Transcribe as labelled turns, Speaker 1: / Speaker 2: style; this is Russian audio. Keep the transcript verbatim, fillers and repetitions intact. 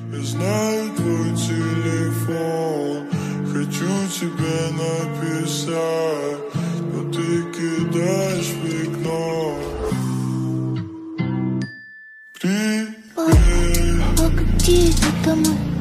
Speaker 1: Я знаю твой телефон, хочу тебе написать, но ты кидаешь в окно. Привет.
Speaker 2: Папа, где это мы?